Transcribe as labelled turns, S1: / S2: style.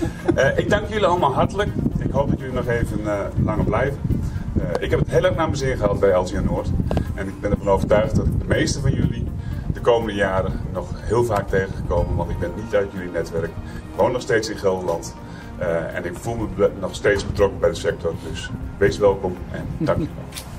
S1: Ik dank jullie allemaal hartelijk. Ik hoop dat jullie nog even langer blijven. Ik heb het heel erg naar mijn zin gehad bij LTN Noord. En ik ben ervan overtuigd dat ik de meeste van jullie de komende jaren nog heel vaak tegengekomen. Want ik ben niet uit jullie netwerk. Ik woon nog steeds in Gelderland. En ik voel me nog steeds betrokken bij de sector. Dus wees welkom en dank jullie wel.